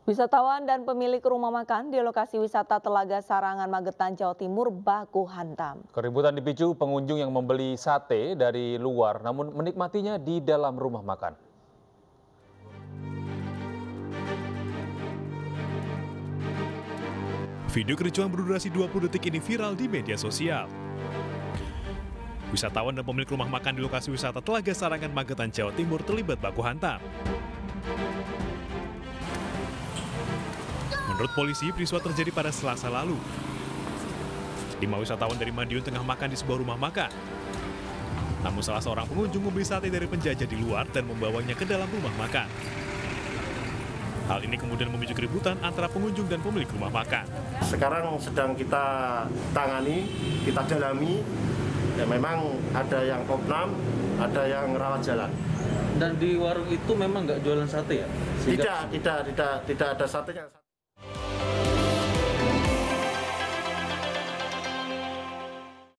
Wisatawan dan pemilik rumah makan di lokasi wisata Telaga Sarangan, Magetan, Jawa Timur baku hantam. Keributan dipicu pengunjung yang membeli sate dari luar namun menikmatinya di dalam rumah makan. Video kericuhan berdurasi 20 detik ini viral di media sosial. Wisatawan dan pemilik rumah makan di lokasi wisata Telaga Sarangan, Magetan, Jawa Timur terlibat baku hantam. Menurut polisi, peristiwa terjadi pada Selasa lalu. 5 wisatawan dari Madiun tengah makan di sebuah rumah makan. Namun salah seorang pengunjung membeli sate dari penjajah di luar dan membawanya ke dalam rumah makan. Hal ini kemudian memicu keributan antara pengunjung dan pemilik rumah makan. Sekarang sedang kita tangani, kita dalami. Ya memang ada yang kopnam, ada yang rawat jalan. Dan di warung itu memang nggak jualan sate ya? Tidak ada satenya.